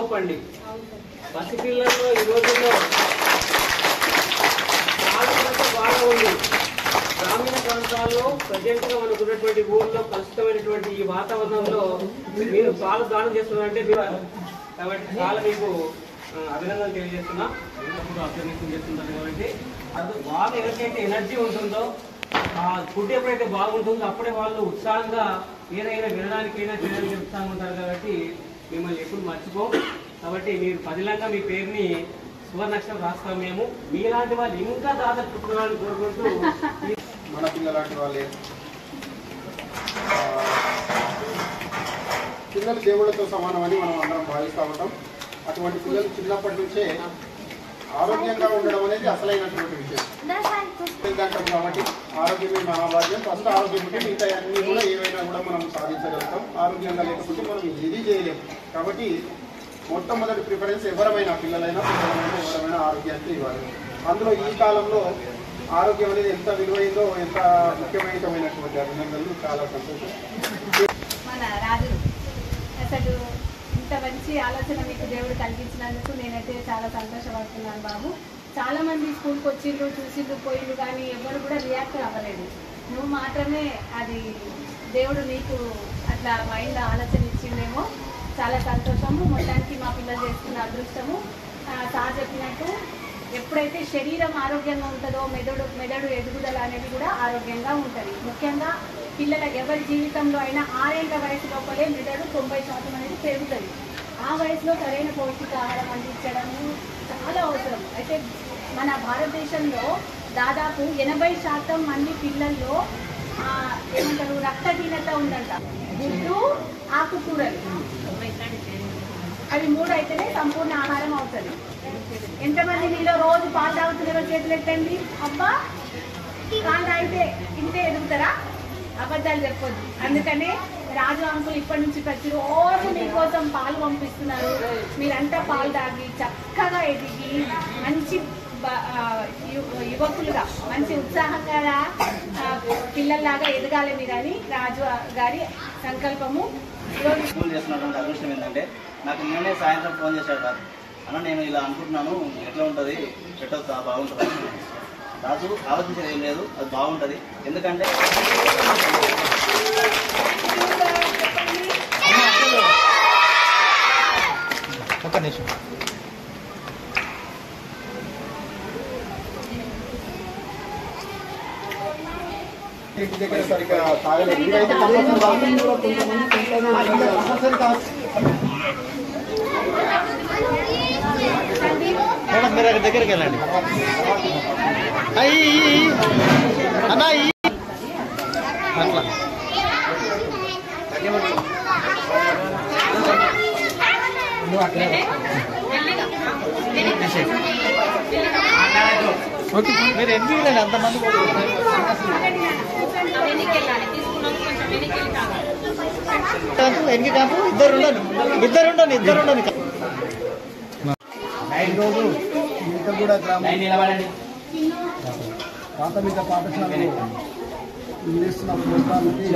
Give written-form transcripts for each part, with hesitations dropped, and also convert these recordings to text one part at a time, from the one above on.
Hope అండి. పసిపిల్లల్లో ఈ రోజుల్లో చాలా బాగా ఉంది. గ్రామీణ ప్రాంతాల్లో ప్రజెంట్గా మనకు ఉన్నటువంటి ఊళ్ళో కలుషితమైనటువంటి ఈ వాతావరణంలో మీరు పాలు దానం చేస్తున్నారంటే కాబట్టి చాలా మీకు అభినందనలు తెలియజేస్తున్నా. అభినందన చేస్తున్నారు కాబట్టి అది వాళ్ళు ఎవరికైతే ఎనర్జీ ఉంటుందో ఆ ఫుడ్ ఎప్పుడైతే బాగుంటుందో అప్పుడే వాళ్ళు ఉత్సాహంగా ఏదైనా వినడానికైనా చేయడానికి ఉత్సాహంగా ఉంటారు. కాబట్టి మిమ్మల్ని ఎప్పుడు మర్చిపోం. కాబట్టి మీరు పదిలంగా మీ పేరుని సువర్ణాక్షరం రాస్తాం. మేము మీలాంటి వాళ్ళు ఇంకా దాదాపు పుట్టుకోవాలని కోరుకుంటూ మన పిల్లలాంటి వాళ్ళే పిల్లలు దేవుళ్ళతో సమానమని మనం అందరం భావిస్తూ ఉంటాం. అటువంటి పిల్లలు చిన్నప్పటి నుంచే ఆరోగ్యంగా ఉండడం అనేది అసలైనటువంటి విషయం అంటాం. కాబట్టి ఆరోగ్యమే మహాభాగ్యం. ఫస్ట్ ఆరోగ్యం ఉంటే మిగతా అన్నీ కూడా ఏవైనా కూడా మనం సాధించగలుగుతాం. ఆరోగ్యంగా లేకపోతే మనం ఏది చేయలేము. కాబట్టి మొట్టమొదటి ప్రిఫరెన్స్ ఎవరైనా పిల్లలైనా ఎవరైనా ఆరోగ్యానికి ఇవ్వాలి. అందులో ఈ కాలంలో ఆరోగ్యం అనేది ఎంత విలువైందో ఎంత ముఖ్యమైనటువంటి అభినందనలు. చాలా సంతోషం. మన రాజు అసలు ఇంత మంచి ఆలోచన మీకు దేవుడు కలిగించినందుకు నేనైతే చాలా సంతోషపడుతున్నాను బాబు. చాలా మంది స్కూల్కి వచ్చిండ్రు చూసిండ్రు పోయిండ్రు కానీ ఎవరు కూడా రియాక్ట్ అవ్వలేదు. నువ్వు మాత్రమే అది దేవుడు నీకు అట్లా మైండ్ ఆలోచన ఇచ్చిండేమో. చాలా సంతోషము. మొత్తానికి మా పిల్లలు చేసుకున్న అదృష్టము. సార్ చెప్పినట్టు ఎప్పుడైతే శరీరం ఆరోగ్యంగా ఉంటుందో మెదడు ఎదుగుదల అనేది కూడా ఆరోగ్యంగా ఉంటుంది. ముఖ్యంగా పిల్లల ఎవరి జీవితంలో అయినా 6 ఏళ్ల వయసు లోపలే మెదడు 90% అనేది పెరుగుతుంది. ఆ వయసులో సరైన పౌష్టికాహారం అందించడము చాలా అవసరం. అయితే మన భారతదేశంలో దాదాపు 80% మంది పిల్లల్లో ఏమంటారు రక్తహీనత ఉందంట. గుడ్డు ఆకుకూరలు అవి 3 అయితేనే సంపూర్ణ ఆహారం అవుతుంది. ఎంతమంది మీలో రోజు పాలు తాగుతున్నారో చేతులు ఎత్తండి. అబ్బా పాలు తాగితే ఇంతే ఎదుగుతారా? అబద్ధాలు చెప్పొద్దు. అందుకనే రాజు అంకుల్ ఇప్పటి నుంచి ప్రతిరోజు మీకోసం పాలు పంపిస్తున్నారు. మీరంతా పాలు తాగి చక్కగా ఎదిగి మంచి యువకులుగా మంచి ఉత్సాహంగా పిల్లల్లాగా ఎదగాలి మీరని రాజు గారి సంకల్పము. స్కూల్ చేస్తున్నటువంటి అదృష్టం ఏంటంటే నాకు నిన్నే సాయంత్రం ఫోన్ చేశాడు కాదు అన్న, నేను ఇలా అనుకుంటున్నాను, ఎట్లా ఉంటుంది, పెట్టొద్దా, బాగుంటుంది. రాజు ఆలోచించేది ఏం లేదు, అది బాగుంటుంది. ఎందుకంటే ఒక్క నిమిషం ఇంటి దగ్గర సరిగ్గా తాగలేదు. ఇదైతే కంపల్సరీ మేడం మీరు అక్కడ దగ్గరికి వెళ్ళండి. అయ్యి అన్నా అట్లా ఓకే మీరు ఎన్ని వెళ్ళండి అంతమంది ఎన్ని కాపు ఇద్దరు ఉండండి. ఈరోజు మింతగూడ గ్రామం ప్రాథమిక పాఠశాలలో నిర్వహిస్తున్న ప్రోగ్రాంకి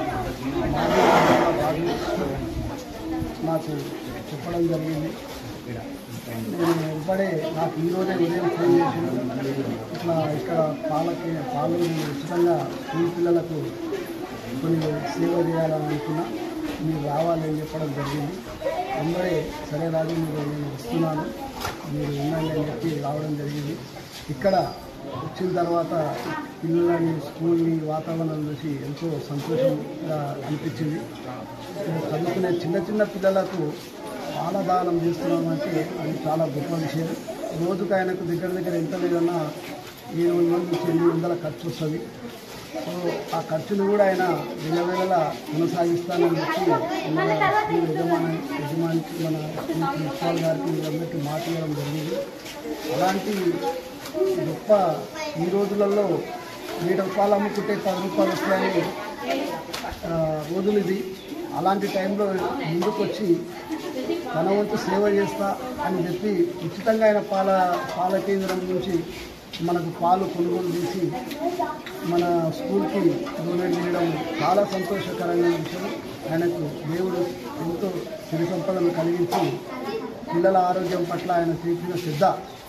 నాకు చెప్పడం జరిగింది. నేను వెంబడే నాకు ఈరోజే ఉదయం ఫోన్ చేసి ఇట్లా ఇక్కడ పాలు ఉచితంగా స్కూల్ పిల్లలకు కొన్ని సేవ చేయాలని అనుకున్నా, మీరు రావాలని చెప్పడం జరిగింది. వెంబడే సరే రాజు నేను వస్తున్నాను, మీరు ఉండండి అని చెప్పి రావడం జరిగింది. ఇక్కడ వచ్చిన తర్వాత పిల్లలని స్కూల్ని వాతావరణం చూసి ఎంతో సంతోషంగా అనిపించింది. చదువుకునే చిన్న పిల్లలకు పాల దానం చేస్తున్నామంటే అది చాలా గొప్ప విషయం. రోజుకు ఆయనకు దగ్గర ఎంత లేదన్నా 700 నుంచి 800 ఖర్చు వస్తుంది. సో ఆ ఖర్చును కూడా ఆయన వేళవేళలా కొనసాగిస్తానని చెప్పి మన స్కూల్ యజమానికి మన స్కూల్ ప్రిన్సిపాల్ గారికి వీళ్ళందరికీ మాట ఇవ్వడం జరిగింది. అలాంటి గొప్ప ఈ రోజులలో 7 రూపాయలు అమ్ముకుంటే 10 రూపాయలు వస్తాయని రోజులు ఇది. అలాంటి టైంలో ముందుకు వచ్చి తన వంతు సేవ చేస్తా అని చెప్పి ఉచితంగా ఆయన పాల కేంద్రం నుంచి మనకు పాలు కొనుగోలు చేసి మన స్కూల్కి డొనేట్ చేయడం చాలా సంతోషకరమైన విషయం. ఆయనకు దేవుడు ఎంతో సిరి సంపదను కలిగించి పిల్లల ఆరోగ్యం పట్ల ఆయన చూపిన శ్రద్ధ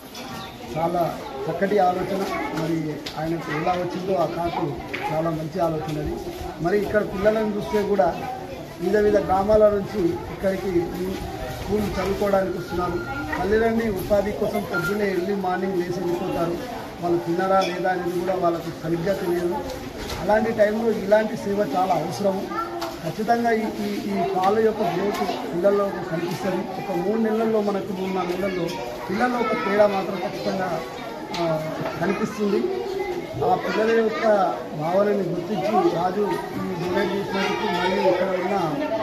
చాలా చక్కటి ఆలోచన. మరి ఆయనకు ఎలా వచ్చిందో ఆ కాకు చాలా మంచి ఆలోచన అది. మరి ఇక్కడ పిల్లలను చూస్తే కూడా వివిధ గ్రామాల నుంచి ఇక్కడికి స్కూల్ చదువుకోవడానికి వస్తున్నారు. తల్లిదండ్రులు ఉపాధి కోసం పొద్దున్నే ఎర్లీ మార్నింగ్ లేచి వెళ్ళిపోతారు. వాళ్ళు తిన్నారా లేదా అనేది కూడా వాళ్ళకు సరిగ్గా తెలియదు. అలాంటి టైంలో ఇలాంటి సేవ చాలా అవసరము. ఖచ్చితంగా ఈ పాల యొక్క గ్రోత్ పిల్లల్లో కనిపిస్తుంది. ఒక 3 నెలల్లో మనకు 3-4 నెలల్లో పిల్లల్లో ఒక తేడా మాత్రం ఖచ్చితంగా కనిపిస్తుంది. ఆ పిల్లల యొక్క భావనని గుర్తించి రాజు ఈ డొనేట్ చేసినందుకు మరియు ఇక్కడ ఉన్న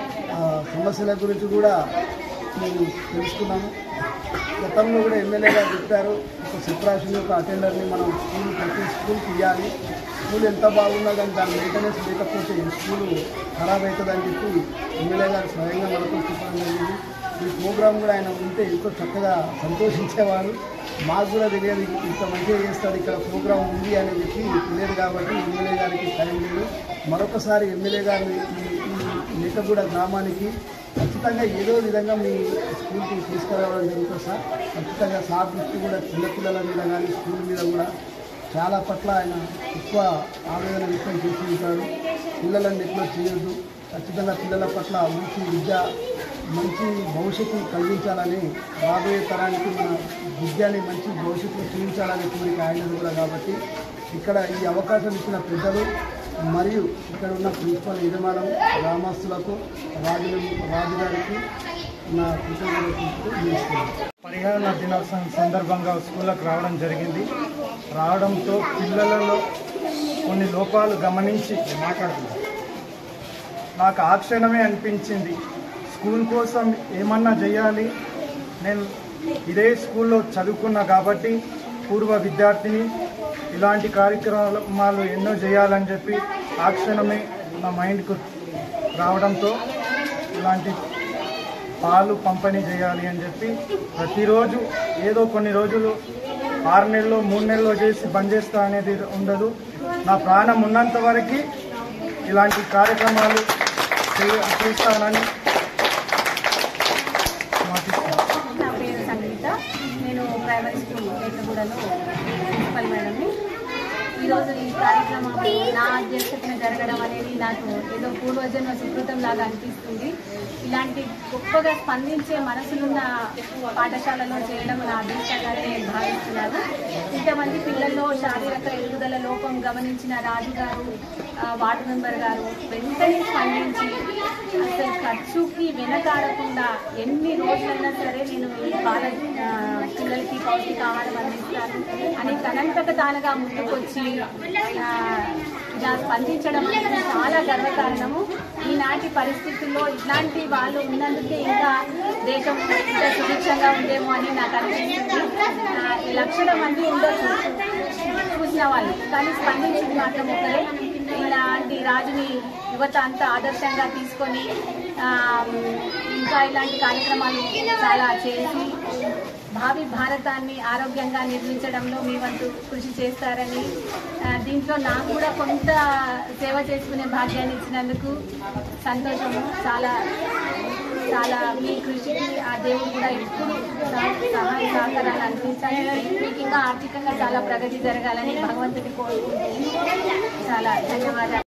సమస్యల గురించి కూడా మేము తెలుసుకున్నాము. గతంలో కూడా ఎమ్మెల్యే గారు చెప్పారు, ఒక సెపరేషన్ యొక్క అటెండర్ని మనం ప్రతి స్కూల్కి ఇవ్వాలి. స్కూల్ ఎంత బాగున్నా కానీ దాని మెయింటెనెన్స్ లేకపోతే స్కూలు ఖరాబ్ అవుతుందని చెప్పి ఎమ్మెల్యే గారు స్వయంగా మనకు చెప్పడం జరిగింది. ఈ ప్రోగ్రాం కూడా ఆయన ఉంటే ఎంతో చక్కగా సంతోషించేవారు. మాకు కూడా తెలియదు ఇంత మంచిగా చేస్తాడు ఇక్కడ ప్రోగ్రాం ఉంది అని చెప్పి తెలియదు కాబట్టి ఎమ్మెల్యే గారికి టైం లేదు. మరొకసారి ఎమ్మెల్యే గారిని ఈ మేకగూడ గ్రామానికి ఖచ్చితంగా ఏదో విధంగా మీ స్కూల్కి తీసుకురావడం జరుగుతుంది సార్. ఖచ్చితంగా సార్ దృష్టి కూడా చిన్నపిల్లల మీద కానీ స్కూల్ మీద కూడా చాలా పట్ల ఆయన ఎక్కువ ఆవేదన వ్యక్తం చేసి ఉంటాడు. పిల్లలను నెగ్లెక్ట్ చేయొద్దు, ఖచ్చితంగా పిల్లల పట్ల మంచి విద్య మంచి భవిష్యత్తు కలిగించాలని, రాబోయే తరానికి మన విద్యని మంచి భవిష్యత్తు చూపించాలని కోరిక ఆయనది కూడా. కాబట్టి ఇక్కడ ఈ అవకాశం ఇచ్చిన పెద్దలు మరియు ఇక్కడ ఉన్న ప్రిన్సిపల్ యజమానం గ్రామస్తులకు రాజు గారికి నా కృతజ్ఞతలు. పరిహార దినోత్సవం సందర్భంగా స్కూళ్ళకు రావడం జరిగింది. రావడంతో పిల్లలలో కొన్ని లోపాలు గమనించి మాట్లాడుతున్నాను. నాకు ఆ క్షణమే అనిపించింది, స్కూల్ కోసం ఏమన్నా చేయాలి. నేను ఇదే స్కూల్లో చదువుకున్నా కాబట్టి పూర్వ విద్యార్థిని, ఇలాంటి కార్యక్రమాలు ఎన్నో చేయాలని చెప్పి ఆ క్షణమే నా మైండ్కు రావడంతో ఇలాంటి పాలు పంపిణీ చేయాలి అని చెప్పి ప్రతిరోజు ఏదో కొన్ని రోజులు 6 నెలలు 3 నెలలు చేసి బంద్ చేస్తా అనేది ఉండదు. నా ప్రాణం ఉన్నంత వరకు ఇలాంటి కార్యక్రమాలు చేస్తానని మాటిస్తాను. నా పేరు సంగీత, నేను ప్రైమరీ స్కూల్ మేకగూడలో ప్రిన్సిపల్ మేడంని. ఈరోజు ఈ కార్యక్రమం నా అధ్యక్షతన జరగడం అనేది నాకు ఏదో పూర్వజన్మ సుకృతం లాగా అనిపిస్తుంది. ఇలాంటి గొప్పగా స్పందించే మనసులున్న పాఠశాలలో చేయడం నా అదృష్టంగానే నేను భావిస్తున్నాను. ఇంతమంది పిల్లల్లో శారీరక ఎదుగుదల లోపం గమనించిన రాజు గారు, వార్డు మెంబర్ గారు వెంటనే స్పందించి అసలు ఖర్చుకి వెనకాడకుండా ఎన్ని రోజులైనా సరే నేను ఈ పిల్లలకి పౌష్టికాహారం అందిస్తాను అని తనంతట తానుగా ముందుకొచ్చి ఇలా స్పందించడం అనేది చాలా గర్వకారణము. ఈనాటి పరిస్థితుల్లో ఇట్లాంటి వాళ్ళు ఉన్నందుకే ఇంకా దేశం ఇంకా సుభిక్షంగా ఉందేమో అని నాకు అనిపిస్తుంది. లక్షల మంది ఉండొచ్చు చూసిన వాళ్ళు, కానీ స్పందించింది మాత్రం ఒకరే. ఇలాంటి రాజుని యువత అంతా ఆదర్శంగా తీసుకొని ఇంకా ఇలాంటి కార్యక్రమాలు చాలా చేసి భావి భారతాన్ని ఆరోగ్యంగా నిర్మించడంలో మీ వంతు కృషి చేస్తారని, దీంట్లో నాకు కూడా కొంత సేవ చేసుకునే భాగ్యాన్ని ఇచ్చినందుకు సంతోషము. చాలా చాలా మీ కృషికి ఆ దేవుడు కూడా ఎప్పుడు సహాయ సహకారాలు అందించాలి. మీకు ఇంకా ఆర్థికంగా చాలా ప్రగతి జరగాలని భగవంతుని కోరుకుంటున్నాను. చాలా ధన్యవాదాలు.